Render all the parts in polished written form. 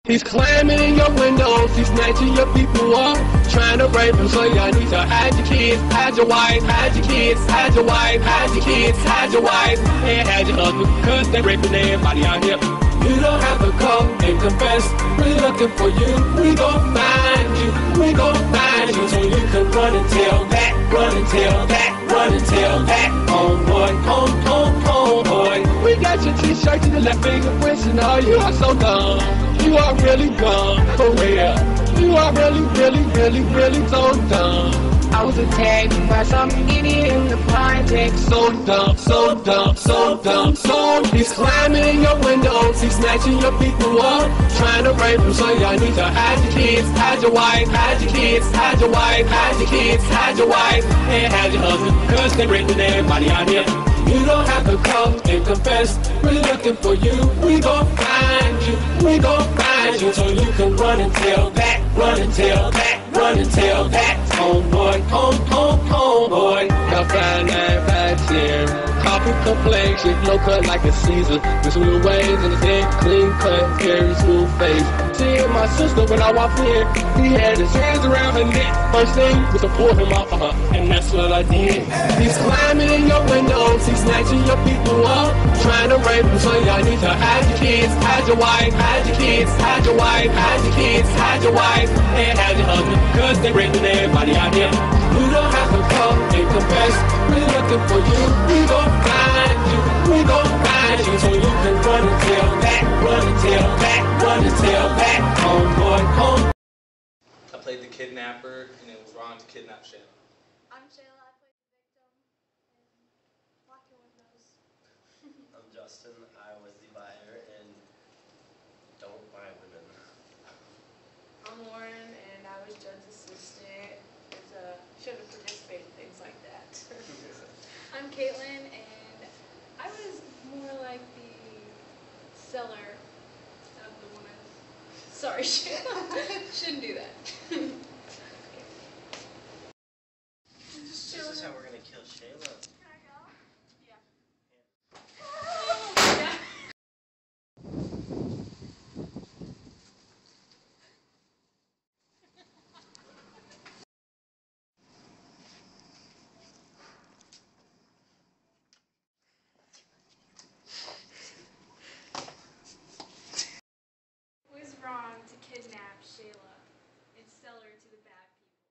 He's climbing in your windows, he's snatching your people up, trying to rape them, so y'all need to hide your kids, hide your wife, hide your kids, hide your wife, hide your kids, hide your wife, and hide your husband, cause they raping everybody out here. You don't have to come and confess, we're looking for you, we gon' find you, we gon' find you, so you can run and tell that, run and tell that, run and tell that, homeboy, homeboy. We got your t-shirt to the left fingerprints and all, you are so dumb. You are really dumb, for real. You are really so dumb. I was attacked by some idiot in the project. So dumb, so dumb, so dumb, so he's climbing in your windows, he's snatching your people up, trying to rape them, so y'all need to hide your kids, hide your wife, hide your kids, hide your wife, hide your kids, hide your wife, and hide your husband, cause they raping everybody out here. You don't have to come and confess, we're looking for you, we gon' find you, we gon' find you, so you can run and tell that, run and tell that, run and tell that, homeboy, homeboy. Got 5, 9, 5, 10, coffee complexion, low cut like a Caesar, with smooth waves in his head, clean cut, very smooth face. Seeing my sister when I walked in, he had his hands around her neck, first thing was to pull him off of her, and that's what I did. He's climbing in your windows, he's snatching your people up, trying to rape them, so y'all need to hide your kids, hide your wife, hide your kids, hide your wife, hide your kids, hide your wife, and hide your husband, cause they raping everybody out here. You don't have to come and confess, we're looking for you, we gon' find you, we gon' find you, so you can run and tell that, run and tell that, run and tell that, homeboy, home. I played the kidnapper, and it was wrong to kidnap Shayla. I'm Shayla, I played the victim, and lock your windows. I'm Justin, I was the buyer, and don't buy women. I'm Lauren, and I was judge's assistant. Should have participated in things like that. I'm Caitlin, and I was more like the seller of the woman. Sorry, shouldn't do that. This is how we're gonna kill Shayla. Can I go? Yeah. It was wrong to kidnap Shayla and sell her to the bad people.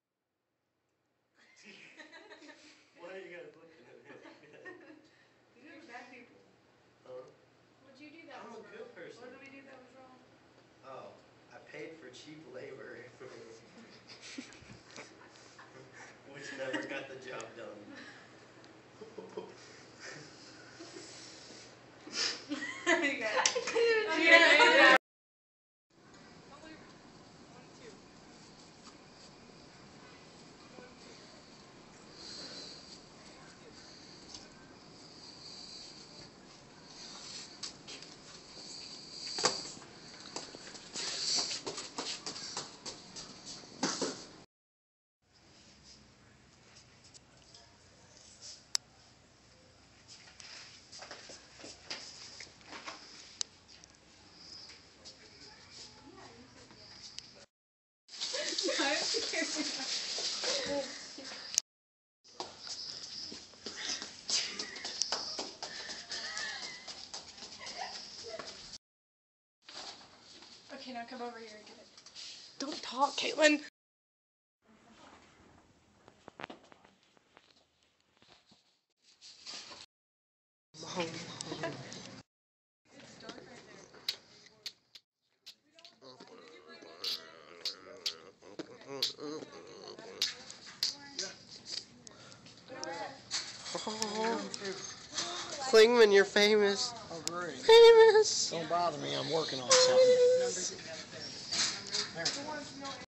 Why are you guys looking at me? These are bad people. Huh? What'd you do that I'm was a wrong? good person. What did we do that was wrong? Oh, I paid for cheap labor, which never got the job done. Yeah. Okay, now come over here and get it. Don't talk, Caitlin. Klingman, you're famous. Oh, great. Famous. Don't bother me, I'm working on something.